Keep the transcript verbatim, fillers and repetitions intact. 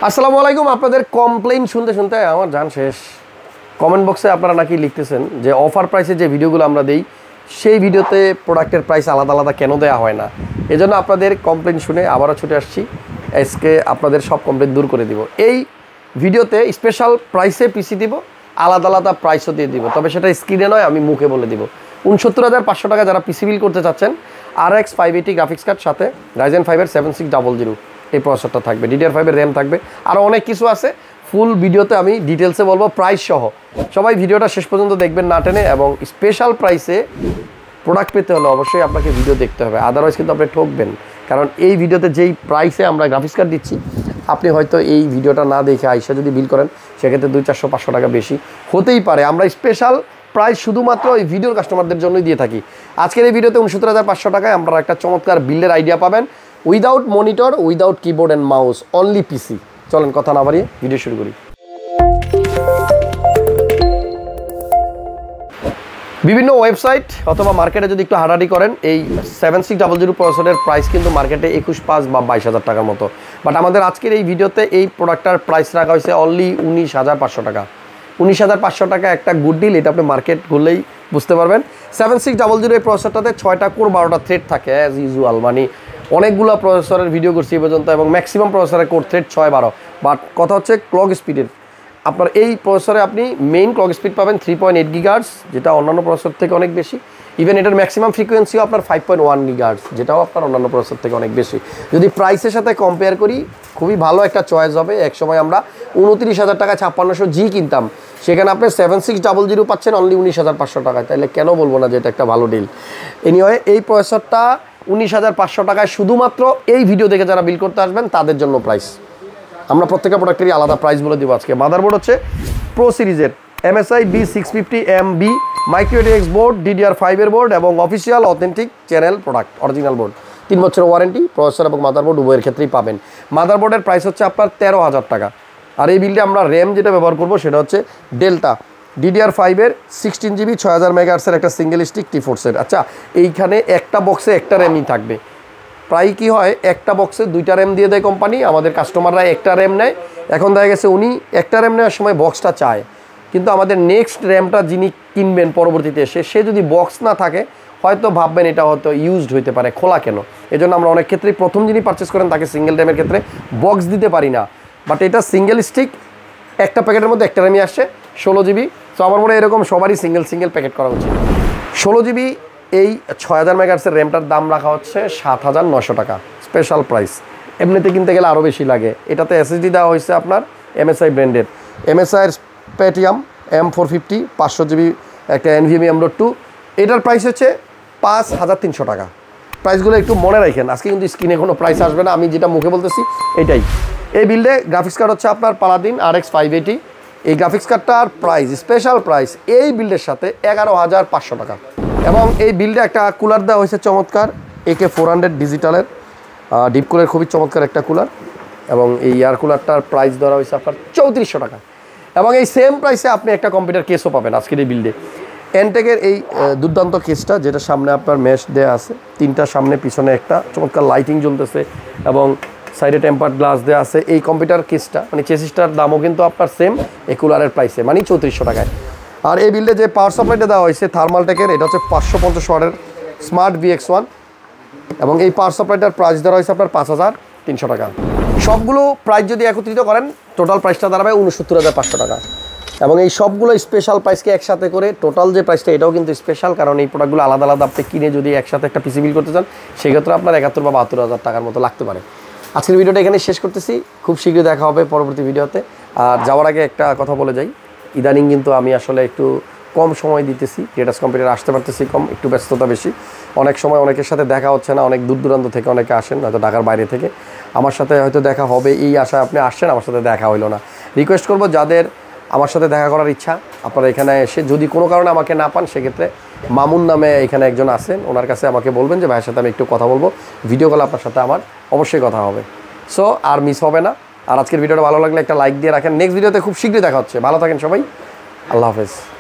আসসালামু আলাইকুম। আপনাদের কমপ্লেইন শুনতে শুনতে আমার জান শেষ। কমেন্ট বক্সে আপনারা নাকি লিখতেছেন যে অফার প্রাইসে যে ভিডিওগুলো আমরা দিই সেই ভিডিওতে প্রোডাক্টের প্রাইস আলাদা আলাদা কেন দেওয়া হয় না। এজন্য আপনাদের কমপ্লেইন শুনে আবারও ছুটে আসছি, আজকে আপনাদের সব কমপ্লেইন দূর করে দিব। এই ভিডিওতে স্পেশাল প্রাইসে পিসি দিব, আলাদা আলাদা প্রাইসও দিয়ে দিব, তবে সেটা স্ক্রিনে নয়, আমি মুখে বলে দিব। উনসত্তর হাজার পাঁচশো টাকা যারা পিসি বিল করতে চাচ্ছেন, আর X five eighty graphics card সাথে রাইজেন ফাইভের সেভেন সিক্স ডাবল জিরো এই প্রসেসরটা থাকবে, ডিডিআর ফাইভের র্যাম থাকবে, আরও অনেক কিছু আছে। ফুল ভিডিওতে আমি ডিটেলসে বলবো প্রাইস সহ। সবাই ভিডিওটা শেষ পর্যন্ত দেখবেন না টেনে, এবং স্পেশাল প্রাইসে প্রোডাক্ট পেতে হলে অবশ্যই আপনাকে ভিডিও দেখতে হবে, আদারওয়াইজ কিন্তু আপনি ঠকবেন। কারণ এই ভিডিওতে যেই প্রাইসে আমরা গ্রাফিক্স কার্ড দিচ্ছি, আপনি হয়তো এই ভিডিওটা না দেখে আইসা যদি বিল করেন, সেক্ষেত্রে দুই চারশো পাঁচশো টাকা বেশি হতেই পারে। আমরা স্পেশাল প্রাইস শুধুমাত্র এই ভিডিওর কাস্টমারদের জন্যই দিয়ে থাকি। আজকের এই ভিডিওতে উনসত্তর হাজার পাঁচশো টাকায় আমরা একটা চমৎকার বিল্ডের আইডিয়া পাবেন, without monitor, without keyboard and mouse, only PC. চলেন কথা না বাড়িয়ে ভিডিও শুরু করি। বিভিন্ন ওয়েবসাইট অথবা মার্কেটে যদি একটু হাঁটাহাঁটি করেন, এই সেভেন সিক্স ডাবল জিরো প্রসেসরের প্রাইস কিন্তু মার্কেটে একুশ পাঁচ বা বাইশ হাজার টাকার মতো। বাট আমাদের আজকের এই ভিডিওতে এই প্রোডাক্টটার প্রাইস রাখা হয়েছে অনলি উনিশ হাজার পাঁচশো টাকা। উনিশ হাজার পাঁচশো টাকা একটা গুড ডিল, এটা আপনি মার্কেট ঘুরলেই বুঝতে পারবেন। সেভেন সিক্স ডাবল জিরো এই প্রসেসরটাতে ছয়টা কোর বারোটা থ্রেড থাকে অ্যাজ ইউজুয়াল। মানে অনেকগুলো প্রসেসরের ভিডিও করছি এই পর্যন্ত, এবং ম্যাক্সিমাম প্রসেসরের কোর থ্রেড ছয় বারো। বাট কথা হচ্ছে ক্লক স্পিডের, আপনার এই প্রসেসরে আপনি মেইন ক্লক স্পিড পাবেন থ্রি পয়েন্ট এইট গিগাহার্টজ, যেটা অন্যান্য প্রসেসর থেকে অনেক বেশি। ইভেন এটার ম্যাক্সিমাম ফ্রিকোয়েন্সিও আপনার ফাইভ পয়েন্ট ওয়ান গিগাহার্টজ, যেটাও আপনার অন্যান্য প্রসেসর থেকে অনেক বেশি। যদি প্রাইসের সাথে কম্পেয়ার করি, খুবই ভালো একটা চয়েস হবে। এক সময় আমরা উনত্রিশ হাজার টাকা ছাপ্পান্নশো জি কিনতাম, সেখানে আপনি সেভেন সিক্স ডাবল জিরো পাচ্ছেন অনলি উনিশ হাজার পাঁচশো টাকায়। তাহলে কেন বলবো না যে এটা একটা ভালো ডিল। এনিওয়ে, এই প্রসেসরটা উনিশ হাজার পাঁচশো টাকায় শুধুমাত্র এই ভিডিও দেখে যারা বিল করতে আসবেন তাদের জন্য প্রাইস। আমরা প্রত্যেকটা প্রোডাক্টেরই আলাদা প্রাইস বলে দিব আজকে। মাদারবোর্ড হচ্ছে প্রো সিরিজের MSI B six fifty M B micro X board, DDR ফাইভের বোর্ড, এবং official authentic channel product, original board. তিন বছরের ওয়ারেন্টি প্রসেসর এবং মাদারবোর্ড উভয়ের ক্ষেত্রেই পাবেন। মাদারবোর্ডের প্রাইস হচ্ছে আপনার তেরো হাজার টাকা। আর এই বিলটা আমরা র্যাম যেটা ব্যবহার করবো সেটা হচ্ছে ডেল্টা ডিডিআর ফাইভের সিক্সটিন জিবি ছয় হাজার মেগাহার্টসের একটা single stick T four set. আচ্ছা, এইখানে একটা বক্সে একটা র্যামই থাকবে। প্রায় কি হয়, একটা বক্সে দুইটা র্যাম দিয়ে দেয় কোম্পানি, আমাদের কাস্টমাররা একটা র্যাম নেয়। এখন দেখা গেছে উনি একটা র্যাম নেওয়ার সময় বক্সটা চায়, কিন্তু আমাদের নেক্সট র্যামটা যিনি কিনবেন পরবর্তীতে এসে, সে যদি বক্স না থাকে, হয়তো ভাববেন এটা হয়তো ইউজড হইতে পারে, খোলা কেন। এই জন্য আমরা অনেক ক্ষেত্রেই প্রথম যিনি পারচেস করেন তাকে সিঙ্গেল র্যামের ক্ষেত্রে বক্স দিতে পারি না। বাট এটা সিঙ্গেল স্টিক, একটা প্যাকেটের মধ্যে একটা র্যামই আসছে, ষোলো জিবি। তো আমার মনে হয় এরকম সবারই সিঙ্গেল সিঙ্গেল প্যাকেট করা উচিত। ষোলো জিবি এই ছয় হাজার মেগাহার্টসের র্যামটার দাম রাখা হচ্ছে সাত হাজার নশো টাকা, স্পেশাল প্রাইস। এমনিতে কিনতে গেলে আরও বেশি লাগে। এটাতে এসএসডি দেওয়া হয়েছে আপনার এমএসআই ব্র্যান্ডের, এমএসআইয়ের পেটিএম এম ফোর ফিফটি পাঁচশো জিবি একটা এনভিএমই এম ডট টু। এটার প্রাইস হচ্ছে পাঁচ হাজার তিনশো টাকা। প্রাইসগুলো একটু মনে রাখেন, আজকে কিন্তু স্ক্রিনে কোনো প্রাইস আসবে না, আমি যেটা মুখে বলতেছি এটাই। এই বিল্ডে গ্রাফিক্স কার্ড হচ্ছে আপনার পালাদিন আর এক্স ফাইভ এইটি। এই গ্রাফিক্স কার্ডটার প্রাইস, স্পেশাল প্রাইস এই বিল্ডের সাথে এগারো হাজার পাঁচশো টাকা। এবং এই বিল্ডে একটা কুলার দেওয়া হয়েছে চমৎকার, একে ফোর হান্ড্রেড ডিজিটালের ডিপ কুলার, খুবই চমৎকার একটা কুলার। এবং এই এয়ার কুলারটার প্রাইস ধরা হয়েছে আপনার চৌত্রিশশো টাকা। এবং এই সেম প্রাইসে আপনি একটা কম্পিউটার কেসও পাবেন আজকের এই বিল্ডে। এনটেকের এই দুর্দান্ত কেসটা, যেটা সামনে আপনার মেশ দেওয়া আছে, তিনটা সামনে পিছনে একটা, চমৎকার লাইটিং জ্বলতেছে, এবং সাইডে টেম্পার্ড গ্লাস দেওয়া আছে। এই কম্পিউটার কেসটা মানে চেসিসটার দামও কিন্তু আপনার সেম এই কুলারের প্রাইসে, মানে চৌত্রিশশো টাকায়। আর এই বিল্ডে যে পাওয়ার সাপ্লাইটা দেওয়া হয়েছে থার্মালটেকের, এটা হচ্ছে পাঁচশো পঞ্চাশ ওয়াটের স্মার্ট ভিএক্স ওয়ান, এবং এই পাওয়ার সাপ্লাইটার প্রাইস ধরা হয়েছে আপনার পাঁচ হাজার তিনশো টাকা। সবগুলো প্রাইস যদি একত্রিত করেন, টোটাল প্রাইসটা দাঁড়াবে উনসত্তর হাজার পাঁচশো টাকা। এবং এই সবগুলো স্পেশাল প্রাইসকে একসাথে করে টোটাল যে প্রাইসটা, এটাও কিন্তু স্পেশাল, কারণ এই প্রোডাক্টগুলো আলাদা আলাদা আপনি কিনে যদি একসাথে একটা পিসি বিল করতে চান, সেক্ষেত্রে আপনার একাত্তর বা বাহাত্তর হাজার টাকার মতো লাগতে পারে। আজকের ভিডিওটা এখানে শেষ করতেছি, খুব শীঘ্রই দেখা হবে পরবর্তী ভিডিওতে। আর যাওয়ার আগে একটা কথা বলে যাই, ইদানিং কিন্তু আমি আসলে একটু কম সময় দিতেছি, ক্রিয়েটার্স কম্পিউটার আসতে পারতেছি কম, একটু ব্যস্ততা বেশি। অনেক সময় অনেকের সাথে দেখা হচ্ছে না, অনেক দূর দূরান্ত থেকে অনেকে আসেন, হয়তো ঢাকার বাইরে থেকে। আমার সাথে হয়তো দেখা হবে এই আশায় আপনি আসছেন, আমার সাথে দেখা হইলো না। রিকোয়েস্ট করব, যাদের আমার সাথে দেখা করার ইচ্ছা, আপনারা এখানে এসে যদি কোনো কারণে আমাকে না পান, সেক্ষেত্রে মামুন নামে এখানে একজন আছেন, ওনার কাছে আমাকে বলবেন যে ভাইয়ের সাথে আমি একটু কথা বলবো, ভিডিও কলে আপনার সাথে আমার অবশ্যই কথা হবে। সো আর মিস হবে না। আর আজকের ভিডিওটা ভালো লাগলে একটা লাইক দিয়ে রাখেন। নেক্সট ভিডিওতে খুব শীঘ্রই দেখা হচ্ছে। ভালো থাকেন সবাই, আল্লাহ হাফেজ।